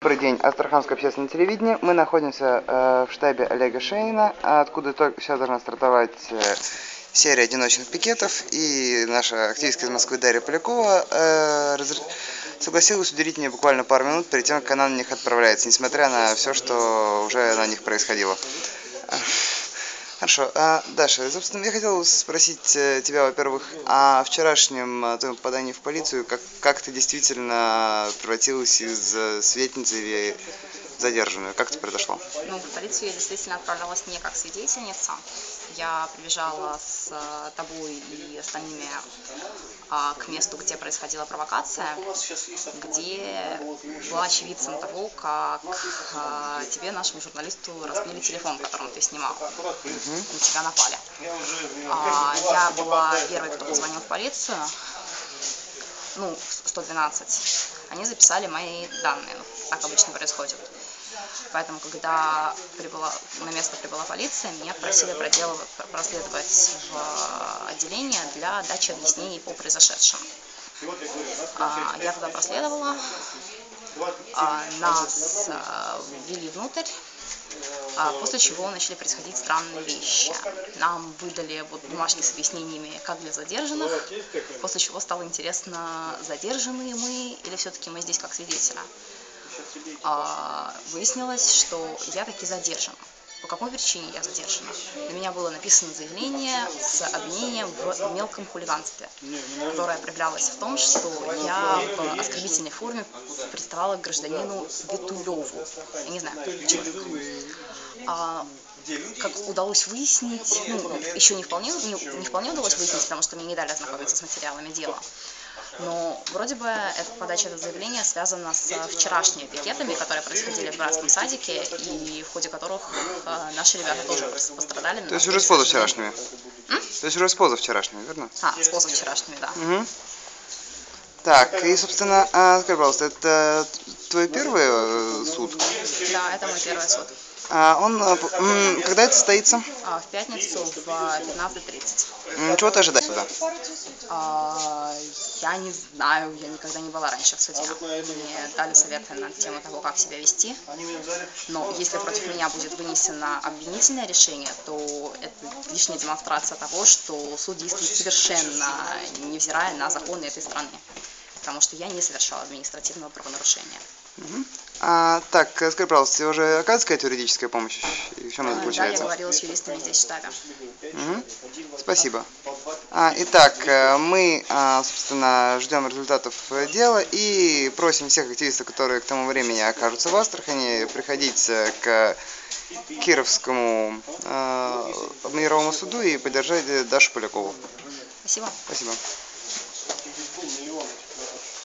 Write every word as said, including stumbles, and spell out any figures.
Добрый день, Астраханское общественное телевидение. Мы находимся э, в штабе Олега Шейна, откуда только сейчас должна стартовать э, серия одиночных пикетов. И наша активистка из Москвы Дарья Полякова э, разр... согласилась уделить мне буквально пару минут перед тем, как она на них отправляется, несмотря на все, что уже на них происходило. Хорошо. А, Даша, собственно, я хотел спросить тебя, во-первых, о вчерашнем твоем попадании в полицию. Как, как ты действительно превратилась из свидетельницы в задержанную? Как это произошло? Ну, в полицию я действительно отправлялась не как свидетельница. Я прибежала с тобой и остальными а, к месту, где происходила провокация, где была очевидцем того, как а, тебе, нашему журналисту, разбили телефон, которым ты снимал. Угу. На тебя напали. А, я была первой, кто позвонил в полицию, ну, сто двенадцать. Они записали мои данные, так обычно происходит. Поэтому, когда прибыла, на место прибыла полиция, меня просили проследовать в отделение для дачи объяснений по произошедшему. Я туда проследовала, нас ввели внутрь, после чего начали происходить странные вещи. Нам выдали вот бумажки с объяснениями, как для задержанных, после чего стало интересно, задержанные мы или все-таки мы здесь как свидетели. Выяснилось, что я таки задержана. По какой причине я задержана? На меня было написано заявление с обвинением в мелком хулиганстве, которое проявлялось в том, что я в оскорбительной форме приставала к гражданину Витулеву. Я не знаю, кто человек. А, как удалось выяснить, ну, еще не вполне, не, не вполне удалось выяснить, потому что мне не дали ознакомиться с материалами дела. Но вроде бы эта подача этого заявления связана с вчерашними пикетами, которые происходили в братском садике, и в ходе которых э, наши ребята тоже пострадали. То есть уже с позавчерашними? М? То есть уже с позавчерашними, верно? А, с позавчерашними, да. Угу. Так, и, собственно, а, скажи, пожалуйста, это твой первый суд? Да, это мой первый суд. А он, когда это состоится? А, в пятницу в пятнадцать тридцать. Чего ты ожидаешь сюда? А, я не знаю, я никогда не была раньше в суде. Мне дали советы на тему того, как себя вести. Но если против меня будет вынесено обвинительное решение, то это лишняя демонстрация того, что суд действует совершенно невзирая на законы этой страны. Потому что я не совершала административного правонарушения. Угу. А, так, скажи, пожалуйста, тебе уже оказывается какая-то юридическая помощь? И в чем это заключается? Да, я говорила с юристами здесь в штабе. Угу. Спасибо. А, итак, мы, собственно, ждем результатов дела и просим всех активистов, которые к тому времени окажутся в Астрахани, приходить к Кировскому э, мировому суду и поддержать Дашу Полякову. Спасибо. Спасибо.